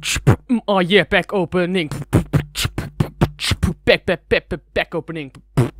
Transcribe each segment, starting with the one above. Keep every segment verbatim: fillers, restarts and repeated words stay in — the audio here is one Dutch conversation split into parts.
Oh yeah, pack opening. Pack, pack, pack, pack, pack opening.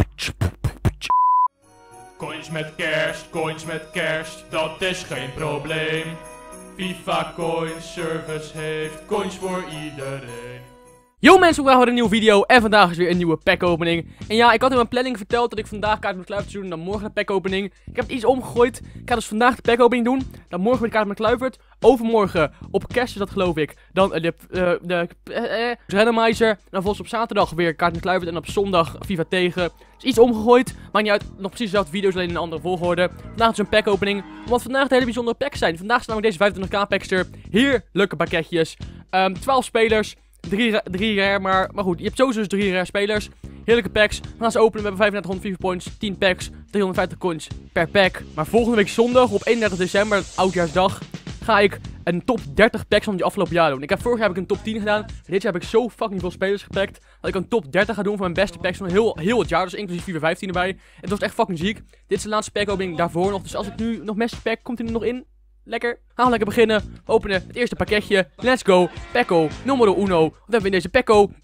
Coins met kerst, coins met kerst, dat is geen probleem. FIFA Coins Service heeft coins voor iedereen. Yo mensen, we gaan weer een nieuwe video en vandaag is weer een nieuwe pack opening. En ja, ik had in mijn planning verteld dat ik vandaag kaart met Kluivert zou doen en dan morgen de pack opening. Ik heb het iets omgegooid. Ik ga dus vandaag de pack opening doen, dan morgen weer de kaart met Kluivert. Overmorgen op kerst is dat geloof ik, dan uh, de, uh, de uh, uh, randomizer. En dan volgens op zaterdag weer kaart met Kluivert en op zondag FIFA tegen. Het is iets omgegooid, maakt niet uit, nog precies dezelfde video's, alleen in een andere volgorde. Vandaag is een pack opening, omdat vandaag de hele bijzondere packs zijn. Vandaag staan namelijk deze vijfentwintig k packs er. Heerlijke pakketjes. Um, twaalf spelers. Drie, drie rare, maar, maar goed, je hebt sowieso dus drie rare spelers. Heerlijke packs. We gaan ze openen, we hebben vijfendertighonderd FIFA points, tien packs, driehonderdvijftig coins per pack. Maar volgende week zondag, op eenendertig december, oudjaarsdag, ga ik een top dertig packs van die afgelopen jaar doen. Ik heb vorig jaar heb ik een top tien gedaan, dit jaar heb ik zo fucking veel spelers gepakt, dat ik een top dertig ga doen van mijn beste packs van heel, heel het jaar, dus inclusief FIFA vijftien erbij. Het was echt fucking ziek. Dit is de laatste pack opening daarvoor nog, dus als ik nu nog Messi pack, komt hij er nog in. Lekker. Gaan we lekker beginnen. Openen het eerste pakketje. Let's go. Pecco. Numero uno. Wat hebben we in deze Pecco? Oké,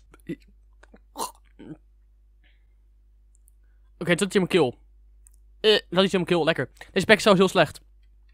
okay, dat is in mijn keel. Eh, dat is in mijn keel. Lekker. Deze pack is trouwens heel slecht.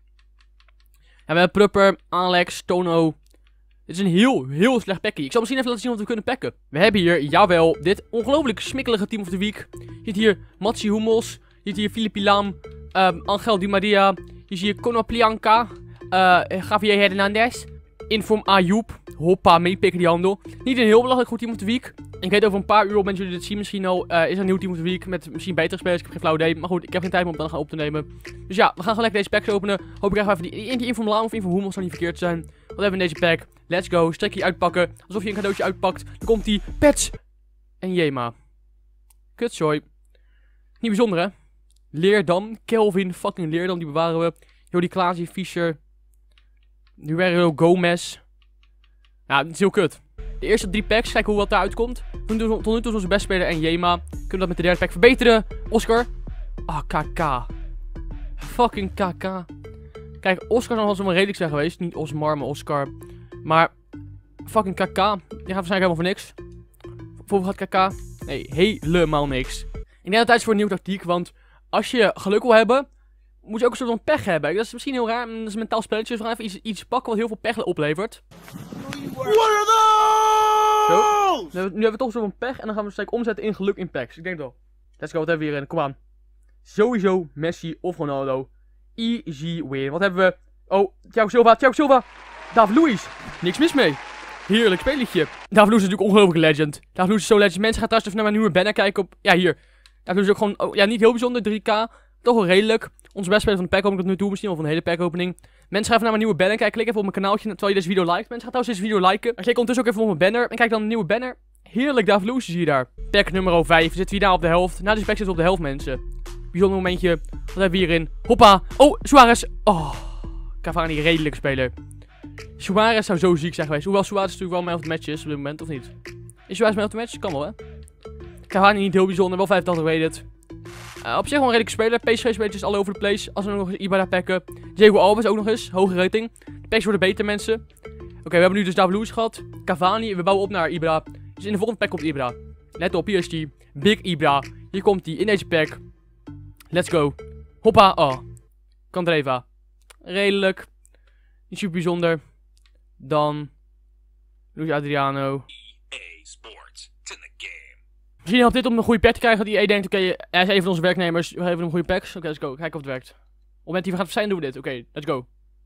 Ja, we hebben Prupper, Alex, Tono. Dit is een heel, heel slecht packje. Ik zal misschien even laten zien wat we kunnen packen. We hebben hier, jawel, dit ongelooflijk smikkelige team of the week. Je ziet hier Matsi Hummels. Je ziet hier Philippe Lam. Um, Angel Di Maria. Je ziet hier Konoplyanka. Uh, Javier Hernandez. Inform Ayoub. Hoppa, meepikken die handel. Niet een heel belangrijk goed team of the week. Ik weet over een paar uur op mensen jullie dit zien misschien al. Uh, is er een nieuw team of the week met misschien betere spelers. Ik heb geen flauw idee. Maar goed, ik heb geen tijd om dan gaan op te nemen. Dus ja, we gaan gewoon lekker deze packs openen. Hoop ik echt even die, die Inform Lam of Inform Hummels zou niet verkeerd zijn. Wat hebben we in deze pack? Let's go. Strikje uitpakken. Alsof je een cadeautje uitpakt. Dan komt die Pets. En Jema. Kutzooi. Niet bijzonder hè? Leerdam, Kelvin, fucking Leerdam, die bewaren we. Jody Klaasie, Fischer. Nuero Gomez. Ja, het is heel kut. De eerste drie packs, kijken hoe wat daaruit komt. Tot nu toe is onze beste speler en Jema. Kunnen we dat met de derde pack verbeteren. Oscar. Ah, oh, K K. Fucking K K. Kijk, Oscar zou wel zo maar redelijk zijn geweest. Niet Osmar, maar Oscar. Maar, fucking K K. Die gaat waarschijnlijk helemaal voor niks. Voor hoeveel gaat K K? Nee, helemaal niks. Ik denk dat het tijd is voor een nieuwe tactiek, want als je geluk wil hebben, moet je ook een soort van pech hebben. Dat is misschien heel raar, dat is een mentaal spelletje. Dus we gaan even iets, iets pakken wat heel veel pech oplevert. What are those? Zo. Nu hebben, we, nu hebben we toch een soort van pech en dan gaan we waarschijnlijk omzetten in geluk in packs. Ik denk wel. Let's go, wat hebben we hierin? Kom aan. Sowieso Messi of Ronaldo. Easy win. Wat hebben we? Oh, Thiago Silva, Thiago Silva. David Luiz. Niks mis mee. Heerlijk spelletje. David Luiz is natuurlijk ongelooflijk legend. David Luiz is zo legend. Mensen gaan thuis even naar mijn nieuwe banner kijken op. Ja, hier. David Luiz is ook gewoon, oh, ja, niet heel bijzonder. drie k. Toch wel redelijk. Onze beste speler van de pack opening tot nu toe. Misschien wel van de hele pack opening. Mensen gaan even naar mijn nieuwe banner kijken. Klik even op mijn kanaaltje terwijl je deze video liked. Mensen gaan trouwens deze video liken. En klik ondertussen ook even op mijn banner. En kijk dan de nieuwe banner. Heerlijk, David Luiz zie je daar. Pack nummer vijf. Zitten we hier daar op de helft. Na deze pack zitten we op de helft, mensen. Bijzonder momentje. Wat hebben we hierin? Hoppa. Oh, Suarez. Oh. Cavani, redelijk speler. Suarez zou zo ziek zijn geweest. Hoewel Suarez natuurlijk wel man of the match is op dit moment, of niet? Is Suarez man of the match? Kan wel, hè? Cavani niet heel bijzonder. Wel vijfentachtig rated. Uh, op zich wel een redelijke speler. P S G-spelletjes all over the place. Als we nog eens Ibarra packen. Diego Alves ook nog eens. Hoge rating. De packs worden beter, mensen. Oké, okay, we hebben nu dus David Luiz gehad. Cavani. We bouwen op naar Ibra. Dus in de volgende pack komt Ibra. Let op, hier is die. Big Ibra. Hier komt die in deze pack. Let's go. Hoppa. Oh. Candreva. Redelijk. Niet super bijzonder. Dan. Luis Adriano. Misschien helpt dit om een goede pack te krijgen. Dat I E denkt, oké, okay, hij is een van onze werknemers. We geven hem goede packs. Oké, okay, let's go. Kijken of het werkt. Op het moment die we gaan zijn, doen we dit. Oké, okay, let's go.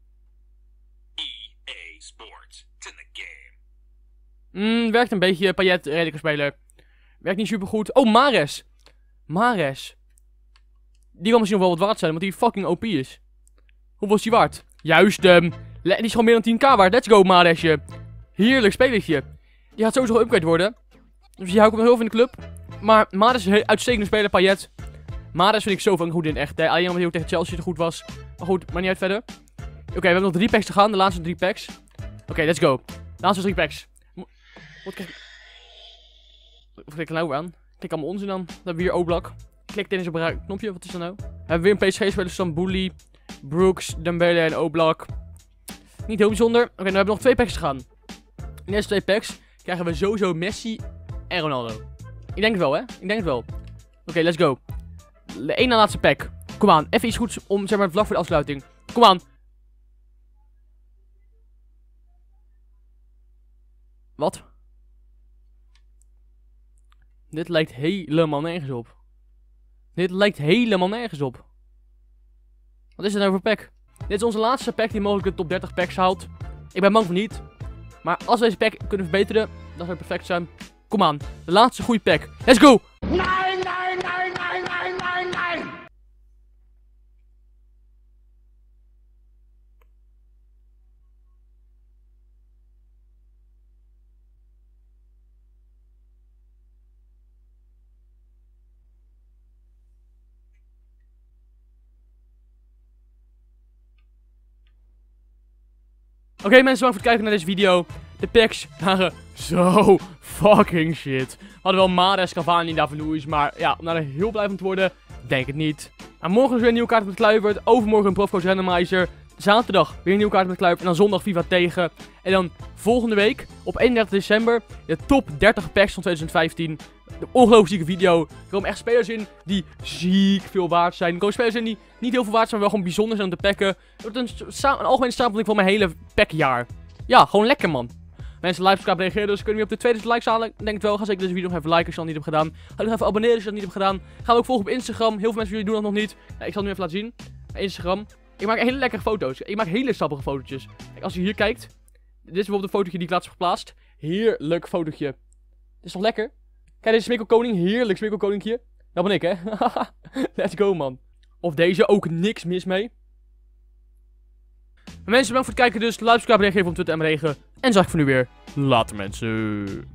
E A Sports. It's in the game. Mm, werkt een beetje. Payet, redelijke speler. Werkt niet super goed. Oh, Mahrez. Mahrez. Die kan misschien nog wel wat waard zijn, want die fucking O P is. Hoeveel is die waard? Juist, um, die is gewoon meer dan tien k waard. Let's go, Mahrezje. Heerlijk spelertje. Die gaat sowieso geüpgrade worden. Dus die hou ik ook nog heel veel in de club. Maar Mahrez is een uitstekende speler, Payet. Mahrez vind ik zo van goed in echt. Hè. Alleen omdat hij ook tegen Chelsea te goed was. Maar goed, maar niet uit verder. Oké, okay, we hebben nog drie packs te gaan. De laatste drie packs. Oké, okay, let's go. Laatste drie packs. Wat kijk... Wat klik ik nou weer aan? Klik allemaal onzin aan. Dan hebben we hier Oblak. Klik in deze knopje. Wat is dat nou? We hebben weer een P S G-speler. Stambouli, Brooks, Dembele en Oblak. Niet heel bijzonder. Oké, okay, dan hebben we nog twee packs te gaan. In deze twee packs krijgen we sowieso Messi en Ronaldo. Ik denk het wel, hè? Ik denk het wel. Oké, okay, let's go. De ene laatste pack. Kom aan, even iets goeds om, zeg maar, het vlak voor de afsluiting. Kom aan. Wat? Dit lijkt helemaal nergens op. Dit lijkt helemaal nergens op. Wat is dit nou voor pack? Dit is onze laatste pack die mogelijk de top dertig packs haalt. Ik ben bang van niet. Maar als we deze pack kunnen verbeteren, dan zou het perfect zijn. Kom aan, de laatste goede pack. Let's go! Nee, nee, nee, nee, nee, nee, nee! Oké okay, mensen, bedankt voor het kijken naar deze video. De packs waren zo fucking shit. We hadden wel Mahrez, Cavani, David Luiz, maar ja, om daar heel blij van te worden, denk het niet. Maar morgen is weer een nieuwe kaart met Kluivert, overmorgen een Profcoach Randomizer. Zaterdag weer een nieuwe kaart met Kluivert en dan zondag FIFA tegen. En dan volgende week, op eenendertig december, de top dertig packs van twintig vijftien. De ongelooflijk zieke video. Er komen echt spelers in die ziek veel waard zijn. Er komen spelers in die niet heel veel waard zijn, maar wel gewoon bijzonder zijn om te packen. Het wordt een, een algemene samenvatting van mijn hele packjaar. Ja, gewoon lekker man. Mensen, like, subscribe, reageren, dus kunnen we op de tweede likes halen. Ik denk het wel. Ga zeker deze video nog even liken als je dat niet hebt gedaan. Ga ook even abonneren als je dat niet hebt gedaan. Ga me ook volgen op Instagram. Heel veel mensen van jullie doen dat nog niet. Ja, ik zal het nu even laten zien. Instagram. Ik maak hele lekkere foto's. Ik maak hele sappige fotootjes. Kijk, als je hier kijkt. Dit is bijvoorbeeld een fotootje die ik laatst heb geplaatst. Heerlijk fotootje. Dit is toch lekker? Kijk, deze Smikkelkoning. Heerlijk Smikkelkoningje. Dat ben ik, hè. Let's go, man. Of deze. Ook niks mis mee. Maar mensen, bedankt voor het kijken dus. Like, subscribe, reageer op Twitter en regen. En zag ik voor nu weer. Later, mensen.